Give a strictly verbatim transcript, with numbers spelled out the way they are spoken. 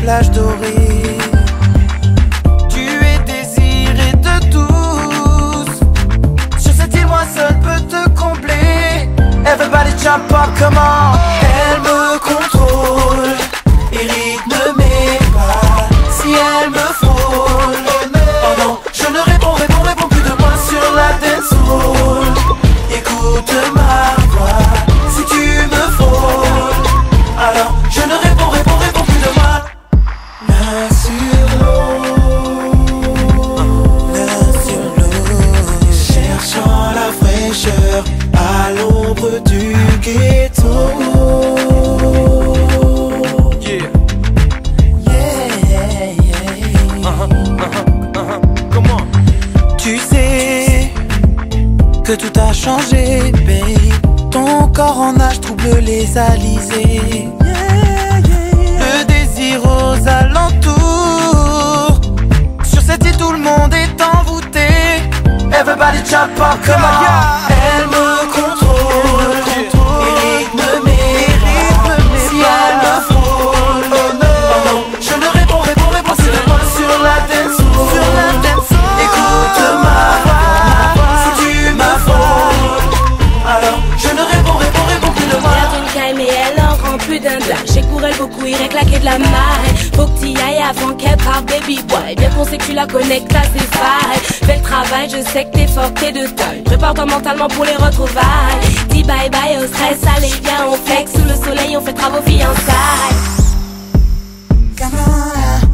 plages dorées. Tu es désiré de tous. Sur cette île, moi seul peux te combler. Everybody jump up, come on. Elle me contrôle et rythme mes pas. Si elle me frôle, oh non, je ne réponds, réponds, réponds plus de moi sur la dance hall. Écoute ma voix, si tu me frôles, alors je ne réponds, réponds, réponds plus de moi. Là sur l'eau, là sur l'eau, cherchant la fraîcheur à l'ombre du ghetto. Yeah, yeah, yeah. Uh-huh, uh-huh, uh-huh. Comment? Tu sais que tout a changé, babe. Ton corps en nage trouble les alizés. Yeah, yeah. Le désir aux alentours. Sur cette île, tout le monde est envoûté. Everybody jump up, come on. Elle me contrôle et rythme mes pas. Si elle me frôle, oh non, je ne réponds, réponds, réponds plus de moi sur la dance hall. Écoute ma voix, si tu me frôles, alors je ne réponds, réponds, réponds plus de moi. Y'a une caille mais elle en rend plus d'un blague. J'ai pour elle beaucoup, irait claquer de la marée. Faut que t'y ailles avant qu'elle parte, baby boy. Bien qu'on sait que tu la connectes à ses failles. Fais le travail, je sais que t'es fort, t'es de taille. Prépare-toi mentalement pour les retrouvailles. Dis bye bye au stress, allez viens on flex. Sous le soleil on fait travaux fiançailles. Come on.